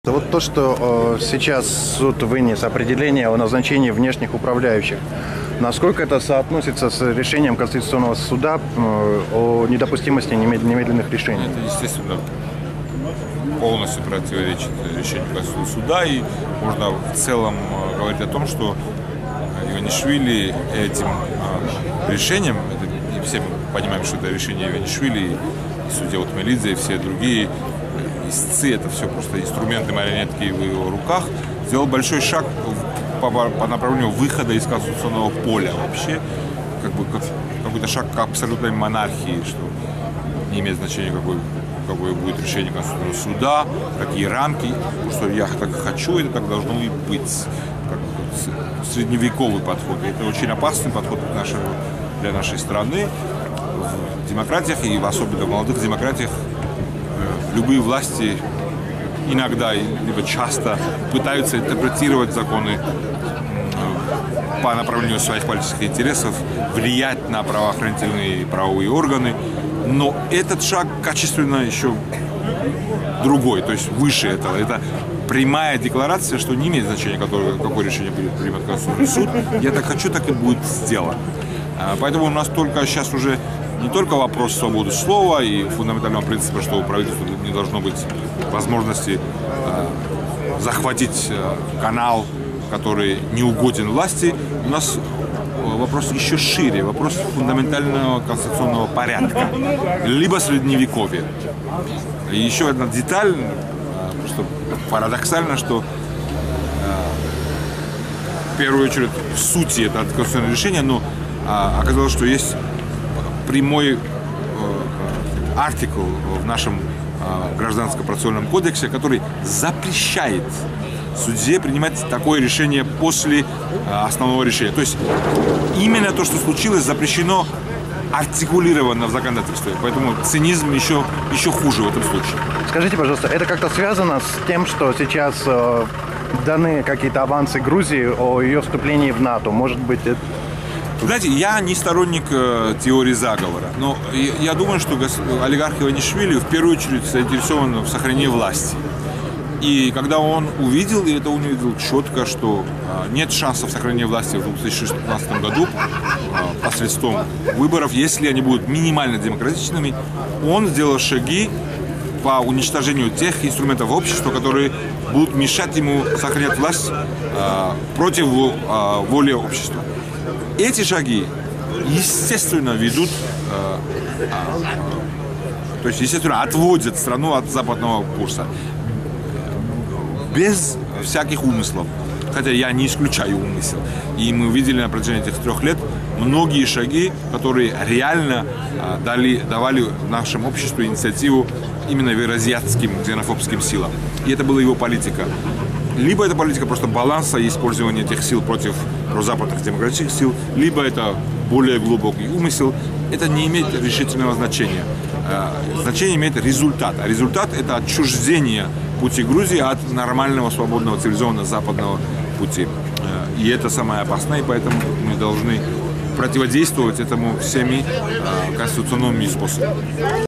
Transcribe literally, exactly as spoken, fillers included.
Вот то, что э, сейчас суд вынес определение о назначении внешних управляющих, насколько это соотносится с решением Конституционного суда э, о недопустимости немедленных решений? Это, естественно, полностью противоречит решению Конституционного суда, и можно в целом э, говорить о том, что Иванишвили этим э, решением, это, и все мы понимаем, что это решение Иванишвили, и судья Утмелидзе, и все другие истцы, это все просто инструменты, марионетки в его руках, сделал большой шаг по, по направлению выхода из конституционного поля вообще, как бы как, какой-то шаг к абсолютной монархии, что не имеет значения, какой, какое будет решение Конституционного суда, какие рамки, потому что я так хочу, это так должно и быть, как бы, средневековый подход. Это очень опасный подход нашего, для нашей страны. В демократиях, и в особенно в молодых демократиях, любые власти иногда, либо часто пытаются интерпретировать законы по направлению своих политических интересов, влиять на правоохранительные и правовые органы. Но этот шаг качественно еще другой, то есть выше этого. Это прямая декларация, что не имеет значения, какое, какое решение будет принят Конституционный суд. Я так хочу, так и будет сделано. Поэтому у нас только сейчас уже не только вопрос свободы слова и фундаментального принципа, что у правительства не должно быть возможности э, захватить э, канал, который не угоден власти. У нас вопрос еще шире, вопрос фундаментального конституционного порядка, либо средневековья. И еще одна деталь, э, что парадоксально, что э, в первую очередь в сути это конституционное решение, но э, оказалось, что есть прямой э, артикл в нашем э, гражданском процессуальном кодексе, который запрещает судье принимать такое решение после э, основного решения. То есть именно то, что случилось, запрещено артикулировано в законодательстве. Поэтому цинизм еще, еще хуже в этом случае. Скажите, пожалуйста, это как-то связано с тем, что сейчас э, даны какие-то авансы Грузии о ее вступлении в НАТО? Может быть, это... Знаете, я не сторонник э, теории заговора, но я, я думаю, что олигарх Иванишвили в первую очередь заинтересован в сохранении власти. И когда он увидел, и это он увидел четко, что э, нет шансов сохранения власти в две тысячи шестнадцатом году э, посредством выборов, если они будут минимально демократичными, он сделал шаги по уничтожению тех инструментов общества, которые будут мешать ему сохранять власть э, против э, воли общества. Эти шаги, естественно, ведут, э, э, то есть, естественно, отводят страну от западного курса. Без всяких умыслов. Хотя я не исключаю умысел. И мы видели на протяжении этих трех лет многие шаги, которые реально э, дали, давали нашему обществу инициативу именно евразиатским ксенофобским силам. И это была его политика. Либо это политика просто баланса и использования этих сил против прозападных демократических сил, либо это более глубокий умысел. Это не имеет решительного значения. Значение имеет результат. А результат – это отчуждение пути Грузии от нормального, свободного, цивилизованного западного пути. И это самое опасное, и поэтому мы должны противодействовать этому всеми конституционными способами.